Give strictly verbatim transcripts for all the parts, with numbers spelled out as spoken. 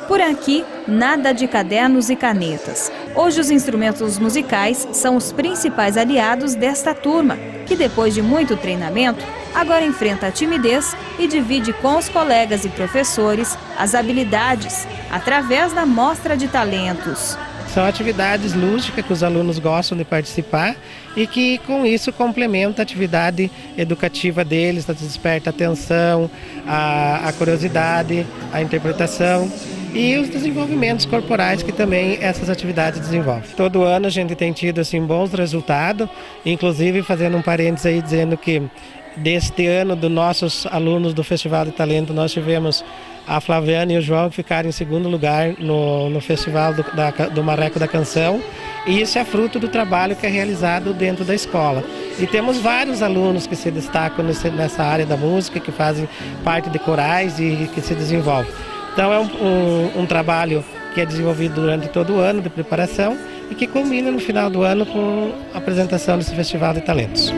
Por aqui, nada de cadernos e canetas. Hoje os instrumentos musicais são os principais aliados desta turma, que depois de muito treinamento, agora enfrenta a timidez e divide com os colegas e professores as habilidades através da mostra de talentos. São atividades lúdicas que os alunos gostam de participar e que com isso complementa a atividade educativa deles, desperta a atenção, a, a curiosidade, a interpretação e os desenvolvimentos corporais que também essas atividades desenvolvem. Todo ano a gente tem tido assim, bons resultados, inclusive fazendo um parênteses aí dizendo que deste ano, dos nossos alunos do Festival de Talento, nós tivemos a Flaviana e o João que ficaram em segundo lugar no, no Festival do, da, do Marreco da Canção. E isso é fruto do trabalho que é realizado dentro da escola. E temos vários alunos que se destacam nesse, nessa área da música, que fazem parte de corais e que se desenvolvem. Então é um, um, um trabalho que é desenvolvido durante todo o ano de preparação e que culmina no final do ano com a apresentação desse Festival de Talentos.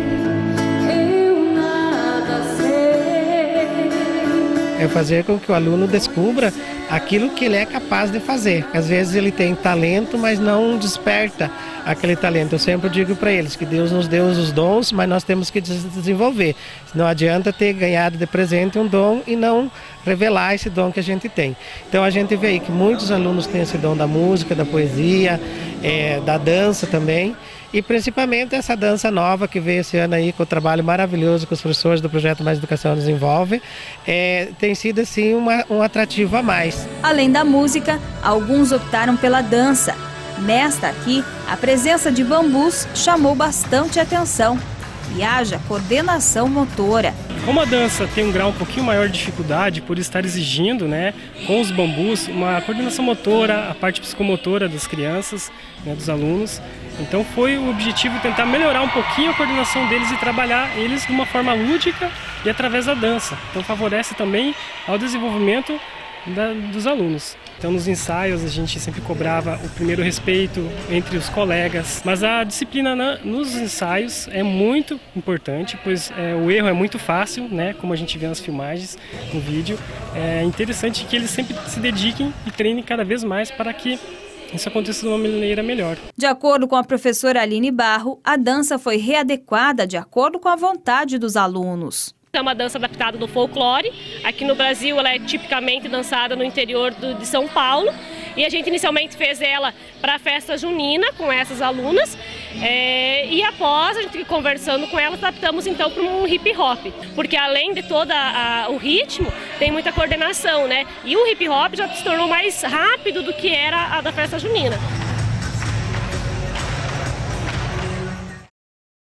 É fazer com que o aluno descubra aquilo que ele é capaz de fazer. Às vezes ele tem talento, mas não desperta aquele talento. Eu sempre digo para eles que Deus nos deu os dons, mas nós temos que desenvolver. Não adianta ter ganhado de presente um dom e não revelar esse dom que a gente tem. Então a gente vê aí que muitos alunos têm esse dom da música, da poesia, é, da dança também. E principalmente essa dança nova que veio esse ano aí com o trabalho maravilhoso que os professores do Projeto Mais Educação desenvolvem, é, tem sido assim uma, um atrativo a mais. Além da música, alguns optaram pela dança. Nesta aqui, a presença de bambus chamou bastante atenção e haja coordenação motora. Como a dança tem um grau um pouquinho maior de dificuldade por estar exigindo, né, com os bambus, uma coordenação motora, a parte psicomotora das crianças, né, dos alunos. Então foi o objetivo tentar melhorar um pouquinho a coordenação deles e trabalhar eles de uma forma lúdica e através da dança. Então favorece também ao desenvolvimento da, dos alunos. Então nos ensaios a gente sempre cobrava o primeiro respeito entre os colegas, mas a disciplina na, nos ensaios é muito importante, pois é, o erro é muito fácil, né, como a gente vê nas filmagens, no vídeo. É interessante que eles sempre se dediquem e treinem cada vez mais para que isso aconteça de uma maneira melhor. De acordo com a professora Aline Barro, a dança foi readequada de acordo com a vontade dos alunos. É uma dança adaptada do folclore. Aqui no Brasil ela é tipicamente dançada no interior do, de São Paulo. E a gente inicialmente fez ela para a festa junina com essas alunas. É, e após a gente conversando com elas, adaptamos então para um hip hop. Porque além de todo o ritmo, tem muita coordenação, né? E o hip hop já se tornou mais rápido do que era a da festa junina.